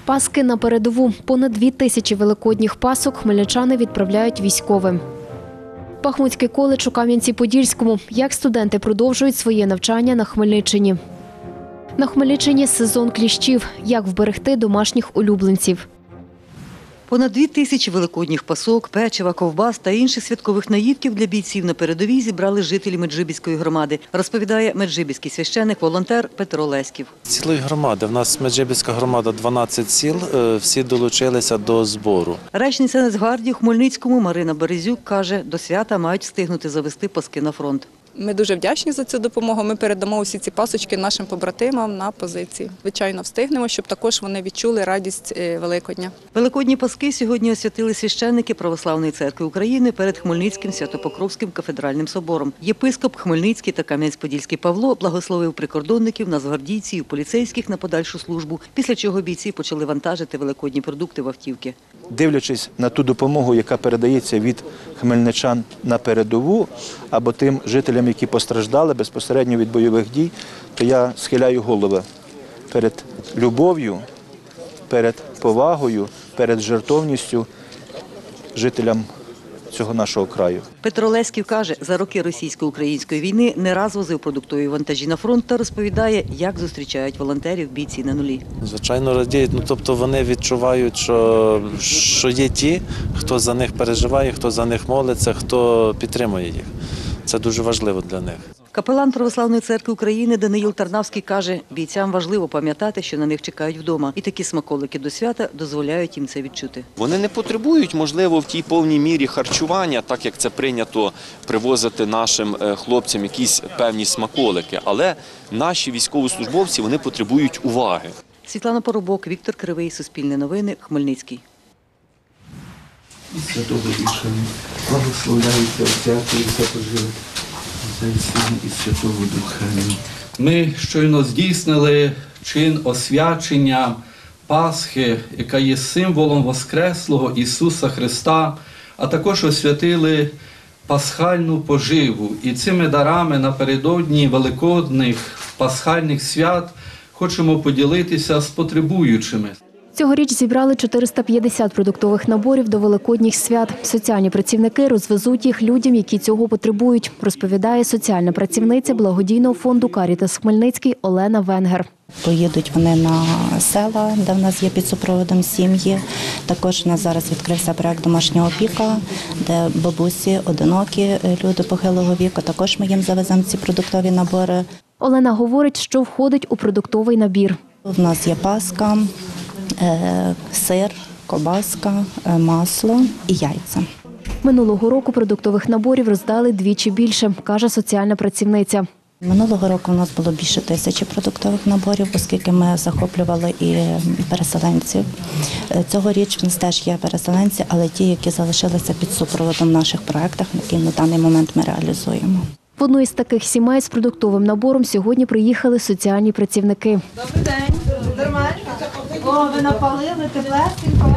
Паски на передову. Понад 2000 великодніх пасок хмельничани відправляють військовим. Бахмутський коледж у Кам'янці-Подільському. Як студенти продовжують своє навчання на Хмельниччині. На Хмельниччині сезон кліщів. Як вберегти домашніх улюбленців. Понад 2000 великодніх пасок, печива, ковбас та інших святкових наїдків для бійців на передовій зібрали жителі Меджибіської громади, розповідає меджибіський священик-волонтер Петро Леськів. Цілої громади. У нас Меджибіська громада 12 сіл, всі долучилися до збору. Речниця Нацгвардії у Хмельницькому Марина Березюк каже, до свята мають встигнути завести паски на фронт. Ми дуже вдячні за цю допомогу. Ми передамо усі ці пасочки нашим побратимам на позиції. Звичайно, встигнемо, щоб також вони відчули радість Великодня. Великодні паски сьогодні освятили священники Православної церкви України перед Хмельницьким Свято-Покровським кафедральним собором. Єпископ Хмельницький та Кам'янець-Подільський Павло благословив прикордонників, нацгвардійців, поліцейських на подальшу службу, після чого бійці почали вантажити великодні продукти в автівки. Дивлячись на ту допомогу, яка передається від хмельничан на передову, або тим жителям, які постраждали безпосередньо від бойових дій, то я схиляю голову перед любов'ю, перед повагою, перед жертовністю жителям цього нашого краю. Петро Леськів каже, за роки російсько-української війни не раз возив продуктові вантажі на фронт та розповідає, як зустрічають волонтерів бійці на нулі. Звичайно, радіють. Тобто вони відчувають, що є ті, хто за них переживає, хто за них молиться, хто підтримує їх. Це дуже важливо для них. Капелан Православної церкви України Даниїл Тарнавський каже, бійцям важливо пам'ятати, що на них чекають вдома. І такі смаколики до свята дозволяють їм це відчути. Вони не потребують, можливо, в тій повній мірі харчування, так як це прийнято привозити нашим хлопцям якісь певні смаколики. Але наші військовослужбовці, вони потребують уваги. Світлана Поробок, Віктор Кривий, Суспільне новини, Хмельницький. І Святого Духа, благословляється всяке і все поживе. І Святого Духа. Ми щойно здійснили чин освячення Пасхи, яка є символом Воскреслого Ісуса Христа, а також освятили пасхальну поживу. І цими дарами напередодні великодних пасхальних свят хочемо поділитися з потребуючими. Цьогоріч зібрали 450 продуктових наборів до великодніх свят. Соціальні працівники розвезуть їх людям, які цього потребують, розповідає соціальна працівниця благодійного фонду «Карітас Хмельницький» Олена Венгер. Поїдуть вони на села, де в нас є під супроводом сім'ї. Також у нас зараз відкрився проект «Домашня опіка», де бабусі, одинокі люди похилого віку. Також ми їм завеземо ці продуктові набори. Олена говорить, що входить у продуктовий набір. У нас є паска, сир, ковбаска, масло і яйця. Минулого року продуктових наборів роздали двічі більше, каже соціальна працівниця. Минулого року у нас було більше 1000 продуктових наборів, оскільки ми захоплювали і переселенців. Цьогоріч в нас теж є переселенці, але ті, які залишилися під супроводом в наших проєктах, які на даний момент ми реалізуємо. В одну із таких сімей з продуктовим набором сьогодні приїхали соціальні працівники. Добрий день. Нормально? О, ви напалили, теплесенько.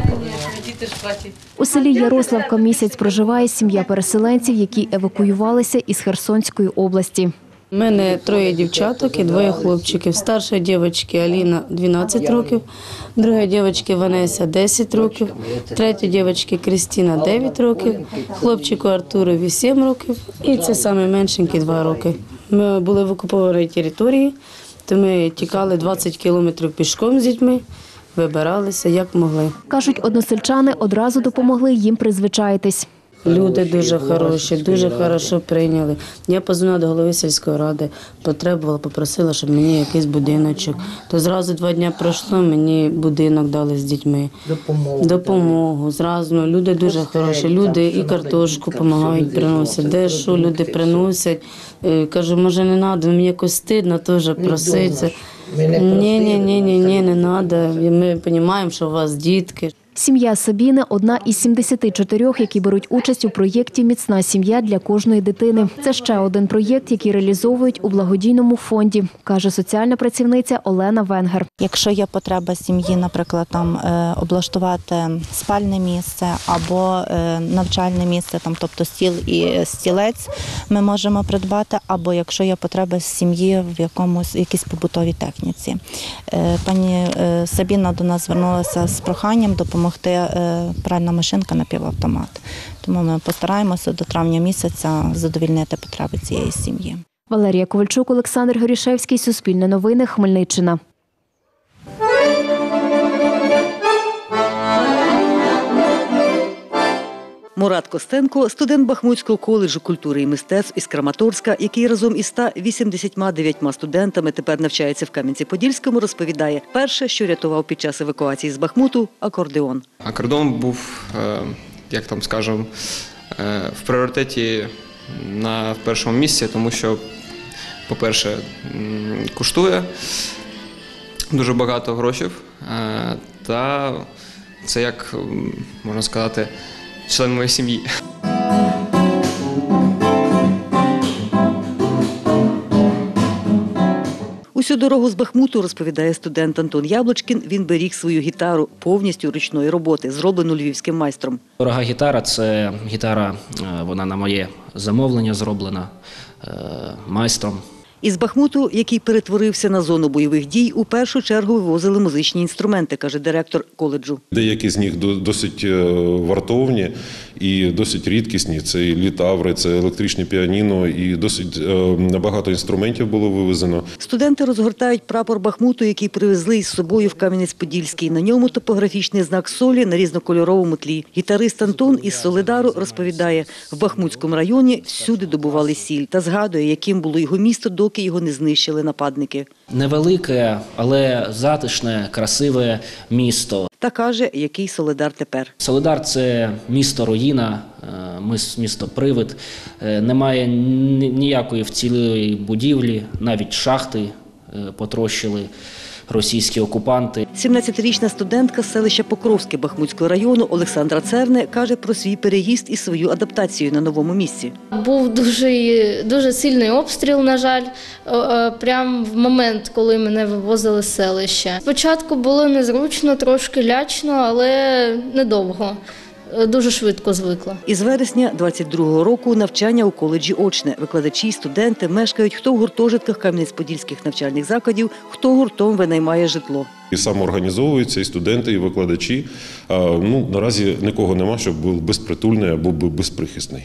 У селі Ярославка місяць проживає сім'я переселенців, які евакуювалися із Херсонської області. У мене 3 дівчаток і 2 хлопчиків. Старша дівчинка Аліна 12 років, друга дівчинка Ванеся 10 років, третя дівчинка Крістіна 9 років, хлопчику Артуру 7 років і це саме меншенький 2 роки. Ми були в окупованій території, то ми тікали 20 кілометрів пішком з дітьми, вибиралися як могли. Кажуть, односельчани одразу допомогли їм призвичаїтись. Люди дуже хороші, дуже хорошо прийняли. Я подзвонила до голови сільської ради, потребувала, попросила, щоб мені якийсь будиночок. То зразу 2 дні пройшло, мені будинок дали з дітьми. Допомогу. Зразу. Люди дуже хороші. Люди і картошку допомагають, приносять. Де що люди приносять. Кажу, може не треба, мені якось стидно теж проситься. Ні, не треба. Ми розуміємо, що у вас дітки. Сім'я Сабіни – одна із 74, які беруть участь у проєкті «Міцна сім'я для кожної дитини». Це ще один проєкт, який реалізовують у благодійному фонді, каже соціальна працівниця Олена Венгер. Якщо є потреба сім'ї, наприклад, там облаштувати спальне місце або навчальне місце, там, тобто стіл і стілець, ми можемо придбати, або якщо є потреба сім'ї в якійсь побутовій техніці. Пані Сабіна до нас звернулася з проханням допомогти пральна машинка напівавтомат. Тому ми постараємося до травня місяця задовільнити потреби цієї сім'ї. Валерія Ковальчук, Олександр Горішевський, Суспільне новини, Хмельниччина. Мурат Костенко – студент Бахмутського коледжу культури і мистецтв із Краматорська, який разом із 189 студентами тепер навчається в Кам'янці-Подільському, розповідає, перше, що рятував під час евакуації з Бахмуту – акордеон. Акордеон був, як там скажемо, в пріоритеті на першому місці, тому що, по-перше, коштує дуже багато грошей, та це, як можна сказати, член моєї сім'ї. Усю дорогу з Бахмуту, розповідає студент Антон Яблочкін, він беріг свою гітару повністю ручної роботи, зроблену львівським майстром. Дорога гітара – це гітара, вона на моє замовлення зроблена майстром. Із Бахмуту, який перетворився на зону бойових дій, у першу чергу вивозили музичні інструменти, каже директор коледжу. Деякі з них досить вартовні і досить рідкісні. Це і літаври, це електричне піаніно, і досить багато інструментів було вивезено. Студенти розгортають прапор Бахмуту, який привезли із собою в Кам'янець-Подільський. На ньому топографічний знак солі на різнокольоровому тлі. Гітарист Антон із Солидару розповідає, в Бахмутському районі всюди добували сіль та згадує, яким було його місто, доки його не знищили нападники. Невелике, але затишне, красиве місто. Та каже, який Солидар тепер. Солидар – це місто-руїна, місто-привид. Немає ніякої вцілілої будівлі, навіть шахти потрощили російські окупанти. 17-річна студентка з селища Покровське Бахмутського району Олександра Церне каже про свій переїзд і свою адаптацію на новому місці. Був дуже сильний обстріл, на жаль, прямо в момент, коли мене вивозили з селища. Спочатку було незручно, трошки лячно, але недовго. Дуже швидко звикла. Із вересня 22-го року навчання у коледжі очне. Викладачі, студенти мешкають хто в гуртожитках Кам'янець-Подільських навчальних закладів, хто гуртом винаймає житло. І самоорганізовуються і студенти, і викладачі. Наразі нікого нема, щоб був безпритульний або безприхисний.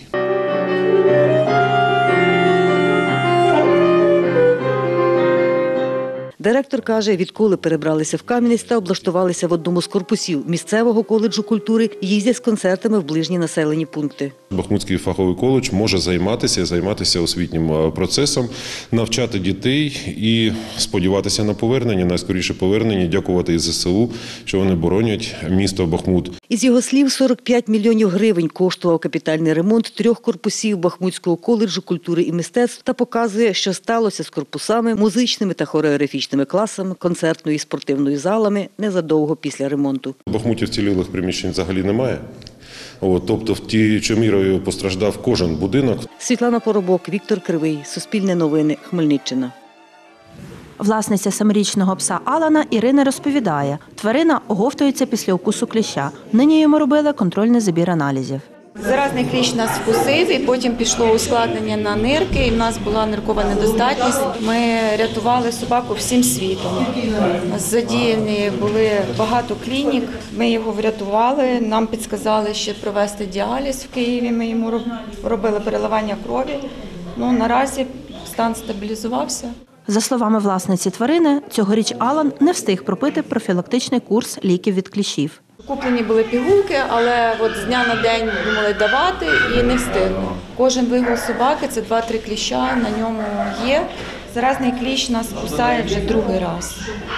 Директор каже, відколи перебралися в Кам'янець та облаштувалися в одному з корпусів місцевого коледжу культури, їздять з концертами в ближні населені пункти. Бахмутський фаховий коледж може займатися освітнім процесом, навчати дітей і сподіватися на повернення, найскоріше повернення, дякувати і ЗСУ, що вони боронять місто Бахмут. Із його слів, 45 мільйонів гривень коштував капітальний ремонт 3 корпусів Бахмутського коледжу культури і мистецтв та показує, що сталося з корпусами, музичними та хореографічними класами, концертною і спортивною залами незадовго після ремонту. В Бахмуті вцілілих приміщень взагалі немає. Тобто, тією мірою постраждав кожен будинок. Світлана Поробок, Віктор Кривий, Суспільне новини, Хмельниччина. Власниця 7-річного пса Алана Ірина розповідає, тварина оговтується після укусу кліща. Нині йому робили контрольний забір аналізів. Заразний кліщ нас вкусив, і потім пішло ускладнення на нирки, і в нас була ниркова недостатність. Ми рятували собаку всім світом. Задіяні були багато клінік, ми його врятували, нам підказали ще провести діаліз в Києві, ми йому робили переливання крові. Наразі стан стабілізувався. За словами власниці тварини, цьогоріч Алан не встиг пропити профілактичний курс ліків від кліщів. Куплені були пігулки, але з дня на день думали давати і не встигли. Кожен вигул собаки – це 2-3 кліща, на ньому є. Заразний кліщ нас кусає вже другий раз.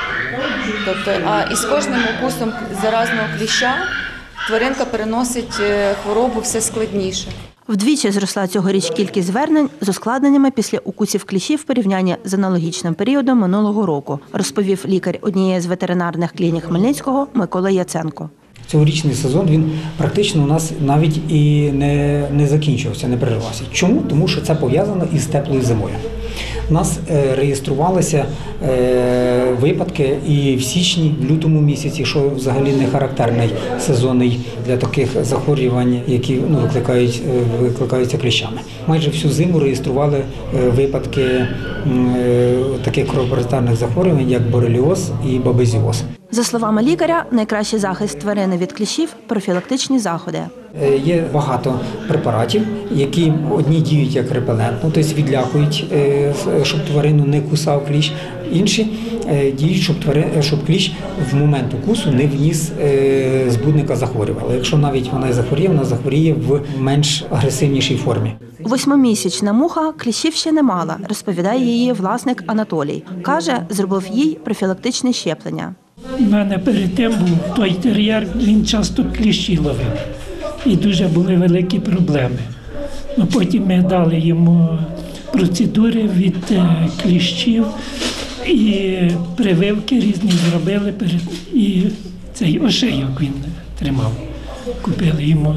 І з кожним укусом заразного кліща тваринка переносить хворобу все складніше. Вдвічі зросла цьогоріч кількість звернень з ускладненнями після укусів кліщів в порівнянні з аналогічним періодом минулого року, розповів лікар однієї з ветеринарних клінік Хмельницького Микола Яценко. Цьогорічний сезон він практично у нас навіть і не закінчувався, не перервався. Чому? Тому що це пов'язано із теплою зимою. У нас реєструвалися випадки і в січні, в лютому місяці, що взагалі не характерний сезонний для таких захворювань, які викликаються кліщами. Майже всю зиму реєстрували випадки таких кровопористарних захворювань, як бореліоз і бабезіоз. За словами лікаря, найкращий захист тварини від кліщів – профілактичні заходи. Є багато препаратів, які одні діють як репелентно, тобто відлякують, щоб тварину не кусав кліщ, інші діють, щоб кліщ в момент укусу не вніс збудника захворювання. Якщо навіть вона захворіє, вона захворіє в менш агресивнішій формі. 8-місячна муха кліщів ще не мала, розповідає її власник Анатолій. Каже, зробив їй профілактичне щеплення. У мене перед тим був той тер'єр, він часто кліщі ловив. І дуже були великі проблеми. Потім ми дали йому процедури від кліщів і прививки різні зробили. І цей ошейок він тримав. Купили йому,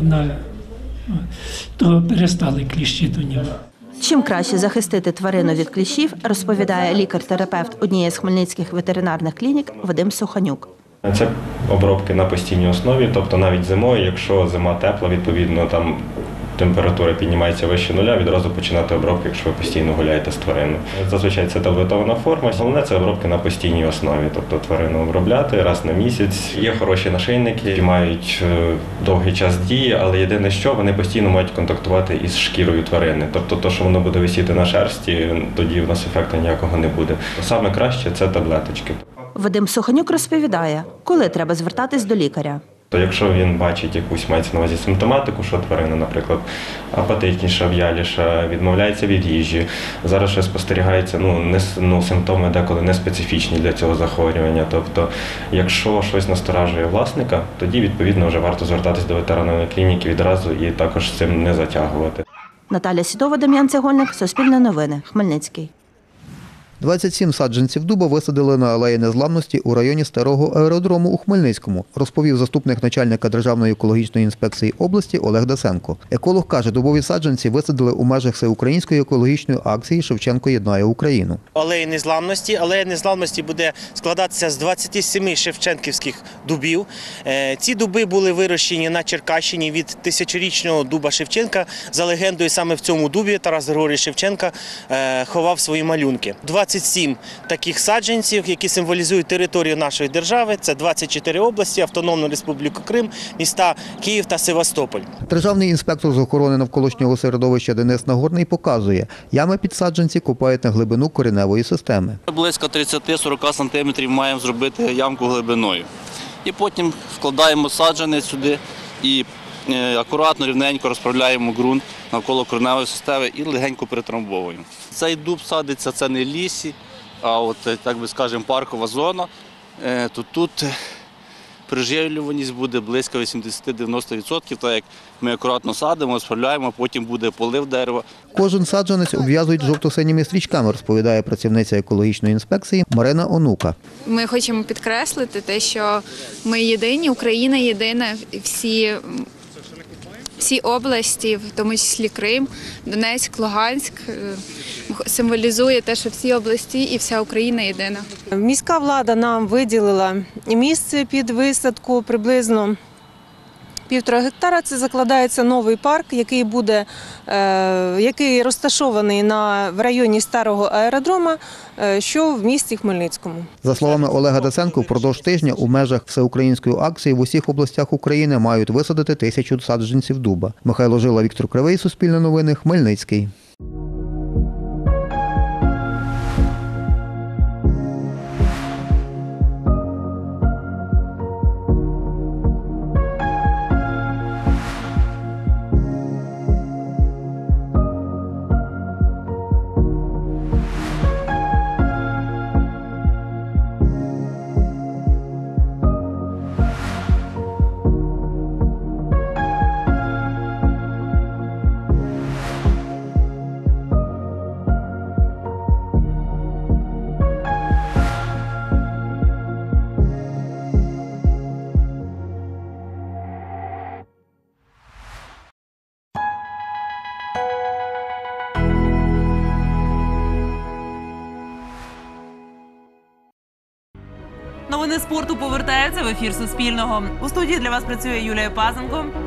то перестали кліщі до нього. Чим краще захистити тварину від кліщів, розповідає лікар-терапевт однієї з хмельницьких ветеринарних клінік Вадим Суханюк. Це обробки на постійній основі, тобто навіть зимою, якщо зима тепла, відповідно там температура піднімається вище нуля, відразу починати обробки, якщо ви постійно гуляєте з твариною. Зазвичай це таблетована форма. Головне – це обробки на постійній основі, тобто тварину обробляти раз на місяць. Є хороші нашийники, які мають довгий час дії, але єдине що, вони постійно мають контактувати із шкірою тварини. Тобто те, що воно буде висіти на шерсті, тоді в нас ефекту ніякого не буде. Саме краще – це таблеточки. Вадим Суханюк розповідає, коли треба звертатись до лікаря. То якщо він бачить якусь, мається на увазі симптоматику, що тварина, наприклад, апатичніша, в'яліша, відмовляється від їжі, зараз ще спостерігається симптоми деколи не специфічні для цього захворювання. Тобто, якщо щось насторажує власника, тоді, відповідно, вже варто звертатись до ветеринарної клініки відразу і також з цим не затягувати. Наталя Сідова, Дем'ян Цегольник, Суспільне новини, Хмельницький. 27 саджанців дуба висадили на алеї Незламності у районі Старого аеродрому у Хмельницькому, розповів заступник начальника Державної екологічної інспекції області Олег Дасенко. Еколог каже, дубові саджанці висадили у межах всеукраїнської екологічної акції «Шевченко єднає Україну». Алея Незламності буде складатися з 27 шевченківських дубів. Ці дуби були вирощені на Черкащині від тисячорічного дуба Шевченка. За легендою, саме в цьому дубі Тарас Григорович Шевченко ховав свої малюнки. 27 таких саджанців, які символізують територію нашої держави. Це 24 області, Автономну Республіку Крим, міста Київ та Севастополь. Державний інспектор з охорони навколишнього середовища Денис Нагорний показує, ями під саджанці копають на глибину кореневої системи. Близько 30-40 см маємо зробити ямку глибиною. І потім вкладаємо саджанець сюди і акуратно, рівненько розправляємо ґрунт навколо кореневої системи і легенько перетрамбовуємо. Цей дуб садиться, це не лісі, а от, так би скажемо, паркова зона. Тут приживлюваність буде близько 80-90%, так як ми акуратно садимо, розправляємо, потім буде полив дерева. Кожен саджанець обв'язують жовто-синіми стрічками, розповідає працівниця екологічної інспекції Марина Онука. Ми хочемо підкреслити те, що ми єдині, Україна єдина, всі області, в тому числі Крим, Донецьк, Луганськ, символізує те, що всі області і вся Україна єдина. Міська влада нам виділила місце під висадку приблизно 1,5 гектара. Це закладається новий парк, який розташований в районі Старого аеродрома, що в місті Хмельницькому. За словами Олега Дасенко, впродовж тижня у межах всеукраїнської акції в усіх областях України мають висадити 1000 саджанців дуба. Михайло Жила, Віктор Кривий, Суспільне новини, Хмельницький. новини спорту повертаються в ефір Суспільного. У студії для вас працює Юлія Пазенко.